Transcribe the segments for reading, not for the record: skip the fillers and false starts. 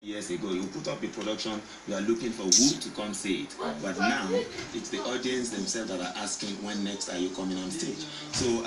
Years ago, you put up a production, you are looking for who to come say it. But now, it's the audience themselves that are asking, when next are you coming on stage? So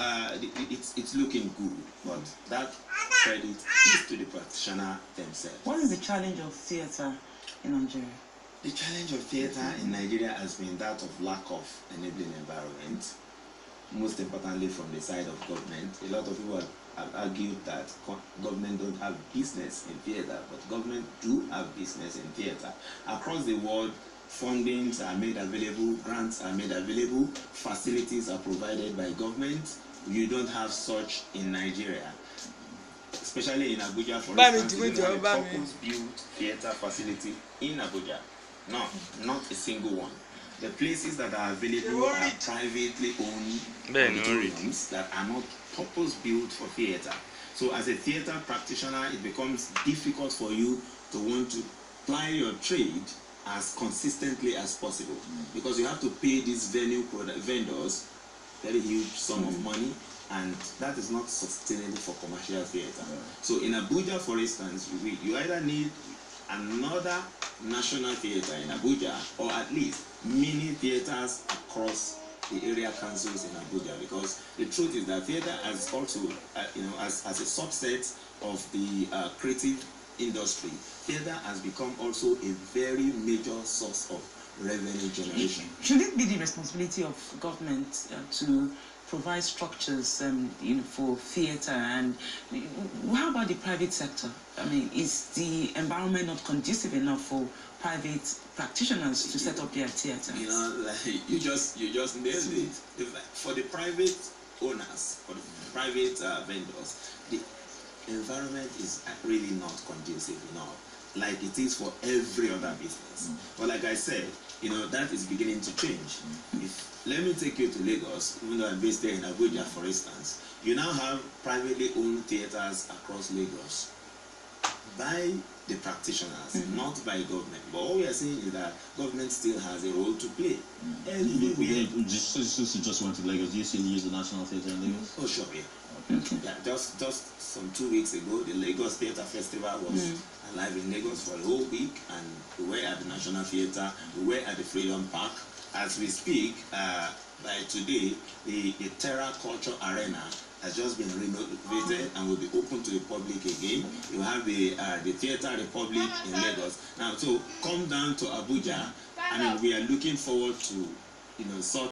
it's looking good, but that credit is to the practitioner themselves. What is the challenge of theatre in Nigeria? The challenge of theatre in Nigeria has been that of lack of enabling environment. Most importantly, from the side of government, a lot of people have argued that government don't have business in theatre, but government do have business in theatre. Across the world, fundings are made available, grants are made available, facilities are provided by government. You don't have such in Nigeria. Especially in Abuja, for instance, you don't have a purpose-built theatre facility in Abuja. No, not a single one. The places that are available are privately owned auditoriums that are not purpose-built for theatre. So as a theatre practitioner, it becomes difficult for you to want to ply your trade as consistently as possible, because you have to pay these venue vendors very huge sum of money, and that is not sustainable for commercial theatre. So in Abuja, for instance, you either need another national theatre in Abuja, or at least mini theatres across the area councils in Abuja, because the truth is that theatre has also, as a subset of the creative industry, theatre has become also a very major source of revenue generation. Should it be the responsibility of government to provide structures for theatre? And how about the private sector? I mean, is the environment not conducive enough for private practitioners to set up their theatres? You know, like you just nailed it. For the private owners, for the private vendors, the environment is really not conducive enough, like it is for every other business. But like I said, that is beginning to change. Let me take you to Lagos, even though I'm based there in Abuja, for instance. You now have privately owned theatres across Lagos by the practitioners, not by government. But all we are saying is that government still has a role to play. Just went to Lagos. Do you still use the National Theatre in Lagos? Oh, sure, yeah. Yeah, just some 2 weeks ago, the Lagos Theatre Festival was alive in Lagos for a whole week, and we were at the National Theatre, we were at the Freedom Park. As we speak, by today, the Terra Culture Arena has just been renovated and will be open to the public again. You have the Theatre Republic in Lagos. Now, so come down to Abuja. I mean, we are looking forward to, sort